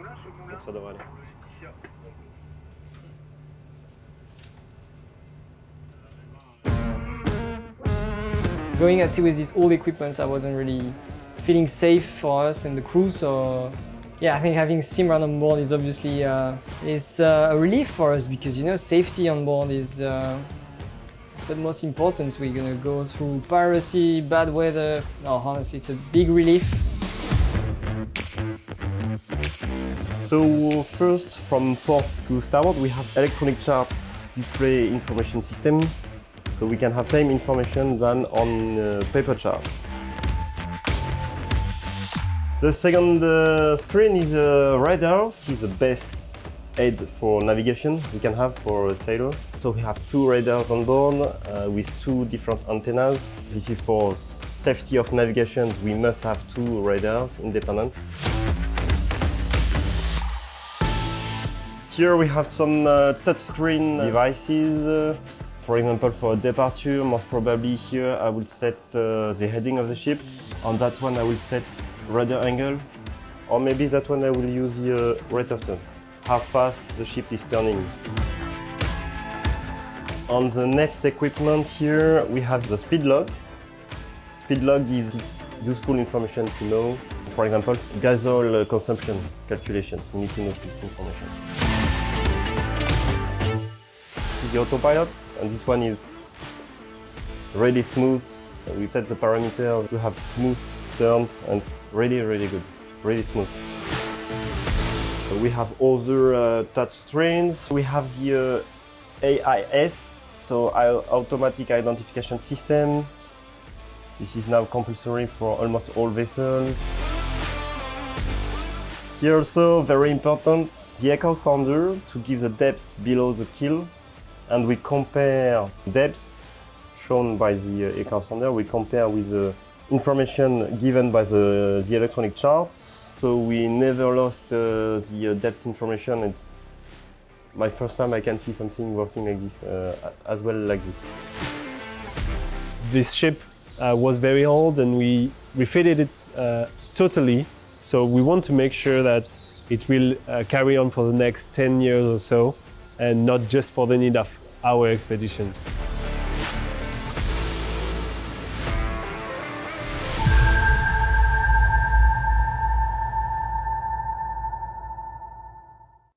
Donc ça devrait aller. Going at sea with this old equipment, I wasn't really feeling safe for us and the crew, so yeah, I think having Simrad on board is obviously a relief for us, because you know, safety on board is the most important. We're gonna go through piracy, bad weather. No, honestly, it's a big relief. So first, from port to starboard, we have electronic charts display information system. So we can have same information than on paper chart. The second screen is a radar. This is the best aid for navigation we can have for a sailor. So we have two radars on board with two different antennas. This is for safety of navigation. We must have two radars independent. Here we have some touchscreen devices. For example, for departure, most probably here I will set the heading of the ship. On that one I will set radar angle, or maybe that one I will use the rate of turn, how fast the ship is turning. On the next equipment here we have the speed log. Speed log is useful information to know. For example, gasoil consumption calculations, we need to know this information. This is the autopilot, and this one is really smooth. We set the parameters to have smooth turns, and really good, really smooth. So we have other touch screens. We have the AIS, so automatic identification system. This is now compulsory for almost all vessels. Here also, very important, the Echosounder to give the depth below the keel. And we compare depths shown by the Echosounder, we compare with the information given by the electronic charts. So we never lost the depth information. It's my first time I can see something working like this, as well like this. This ship was very old and we refitted it totally. So we want to make sure that it will carry on for the next 10 years or so, and not just for the need of our expedition.